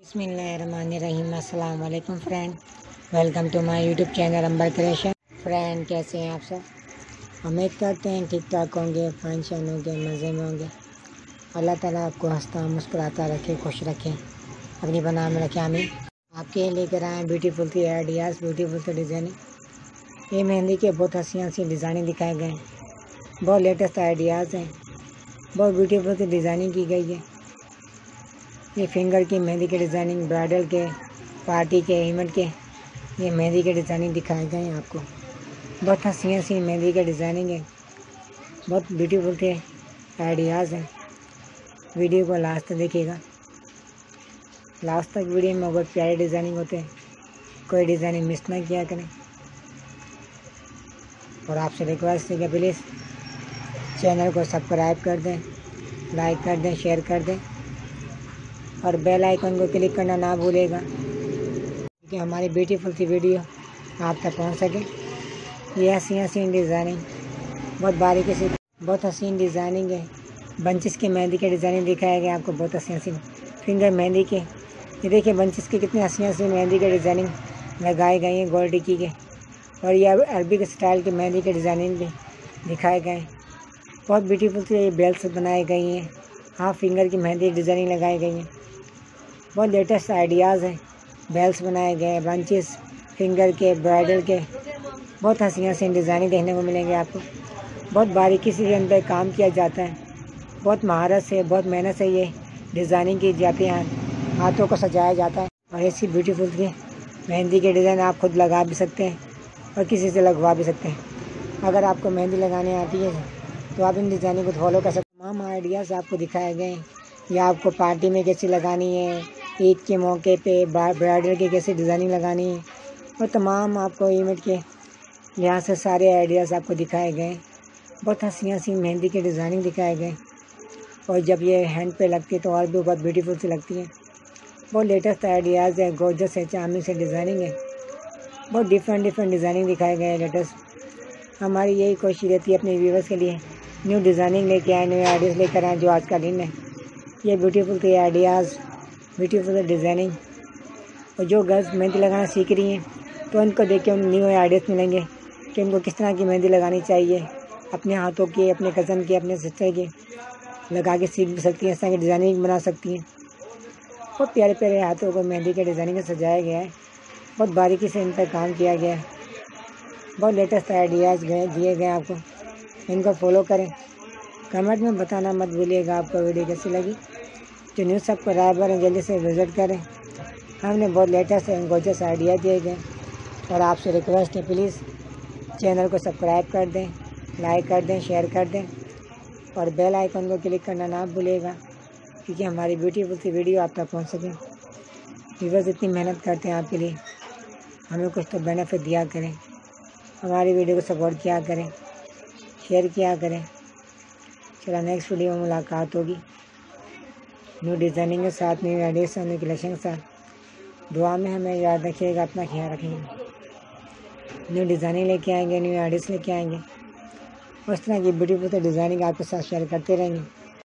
बिस्मिल्लाहिर्रहमानिर्रहीम। अस्सलाम वालेकुम friend, welcome to my YouTube channel Ambar creation. Friend, कैसे हैं आप सब? उम्मीद करते हैं ठीक ठाक होंगे, फंक्शन होंगे, मज़े में होंगे। अल्लाह ताला आपको हंसता मुस्कुराता रखे, खुश रखे, अपनी बना में रखे, आमीन। आपके लेकर आए ब्यूटीफुल सी आइडियाज़, ब्यूटीफुल सी डिज़ाइनिंग। ये मेहंदी के बहुत हंसी हंसी डिज़ाइनिंग दिखाए गए हैं, बहुत लेटेस्ट आइडियाज़ हैं, बहुत ब्यूटीफुल सी डिज़ाइनिंग की गई है। ये फिंगर की मेहंदी के डिज़ाइनिंग, ब्राइडल के, पार्टी के, इवेंट के ये मेहंदी के डिज़ाइनिंग दिखाए गए हैं आपको। बहुत हंसी हंसी मेहंदी के डिज़ाइनिंग है, बहुत ब्यूटीफुल के आइडियाज़ हैं। वीडियो को लास्ट तक देखिएगा, लास्ट तक वीडियो में बहुत प्यारे डिज़ाइनिंग होते हैं, कोई डिज़ाइनिंग मिस ना किया करें। और आपसे रिक्वेस्ट है कि प्लीज़ चैनल को सब्सक्राइब कर दें, लाइक कर दें, शेयर कर दें और बेल आइकन को क्लिक करना ना भूलेगा कि हमारी ब्यूटीफुल सी वीडियो आप तक पहुंच सके। ये हसीन डिज़ाइनिंग, बहुत बारीकी से, बहुत हसीन डिज़ाइनिंग है। बंचेस की मेहंदी के डिज़ाइनिंग दिखाया गया आपको, बहुत हसीन फिंगर मेहंदी के। ये देखिए बंचेस की कितनी हसीन मेहंदी के डिज़ाइनिंग लगाए गए हैं, गोल्ड टिक्की के। और ये अरबिक स्टाइल की मेहंदी के डिज़ाइनिंग भी दिखाए गए हैं। बहुत ब्यूटीफुल से ये बेल्स बनाई गई हैं, हाफ फिंगर की मेहंदी डिज़ाइनिंग लगाई गई हैं। बहुत लेटेस्ट आइडियाज़ हैं, बेल्स बनाए गए, बंचेस फिंगर के, ब्राइडल के। बहुत हंसी हंसी डिज़ाइनिंग देखने को मिलेंगे आपको। बहुत बारीकी से अंदर काम किया जाता है, बहुत महारत से, बहुत मेहनत से ये डिज़ाइनिंग की जाती है, हाथों को सजाया जाता है। और ऐसी ब्यूटीफुल की मेहंदी के डिज़ाइन आप खुद लगा भी सकते हैं और किसी से लगवा भी सकते हैं। अगर आपको मेहंदी लगाने आती है तो आप इन डिज़ाइनिंग को फॉलो कर सकते हैं। तमाम आइडियाज़ आपको दिखाए गए हैं, या आपको पार्टी में कैसी लगानी है, ईद के मौके पे ब्राइडल की कैसी डिज़ाइनिंग लगानी है, और तमाम आपको इवेंट के लिहाज से सारे आइडियाज़ आपको दिखाए गए। बहुत हंसी हंसी मेहंदी के डिज़ाइनिंग दिखाए गए, और जब ये हैंड पे लगती है तो और भी बहुत ब्यूटीफुल सी लगती है। बहुत लेटेस्ट आइडियाज़ है, गॉर्जियस है, चांदी से डिज़ाइनिंग है, बहुत डिफरेंट डिज़ाइनिंग दिखाए गए हैं लेटेस्ट। हमारी यही कोशिश रहती है अपने व्यूवर्स के लिए न्यू डिज़ाइनिंग लेके आए, न्यू आइडियाज़ लेकर आए जो आज का दिन है। ये ब्यूटीफुल के आइडियाज़, ब्यूटीफुल डिज़ाइनिंग। और जो गर्ल्स मेहंदी लगाना सीख रही हैं तो उनको देख के उन न्यू आइडियाज़ मिलेंगे कि उनको किस तरह की मेहंदी लगानी चाहिए। अपने हाथों की, अपने कज़न की, अपने सिस्टर की लगा के सीख भी सकती हैं, इस तरह की डिज़ाइनिंग बना सकती हैं। बहुत प्यारे प्यारे हाथों को मेहंदी के डिज़ाइनिंग में सजाया गया है, बहुत बारीकी से इन पर काम किया गया है। बहुत लेटेस्ट आइडियाज़ दिए गए आपको, इनको फॉलो करें। कमेंट में बताना मत भूलिएगा आपको वीडियो कैसी लगी। जो न्यूज़ सब्सक्राइबर हैं जल्दी से विज़िट करें, हमने बहुत लेटेस्ट एंड गॉर्जियस आइडिया दिए गए। और आपसे रिक्वेस्ट है प्लीज़ चैनल को सब्सक्राइब कर दें, लाइक कर दें, शेयर कर दें और बेल आइकन को क्लिक करना ना भूलिएगा क्योंकि हमारी ब्यूटीफुल सी वीडियो आप तक पहुँच सके। व्यूअर्स इतनी मेहनत करते हैं आपके लिए, हमें कुछ तो बेनिफिट दिया करें, हमारी वीडियो को सपोर्ट किया करें, शेयर किया करें। चलो नेक्स्ट वीडियो में मुलाकात होगी न्यू डिज़ाइनिंग के साथ, न्यू आइडियाज़, न्यू कलेक्शन के साथ। दुआ में हमें याद रखिएगा, अपना ख्याल रखेंगे। न्यू डिज़ाइनिंग लेके आएंगे, न्यू आइडियाज़ लेके आएंगे, उस तरह की ब्यूटीफुल डिज़ाइनिंग आपके साथ शेयर करते रहेंगे।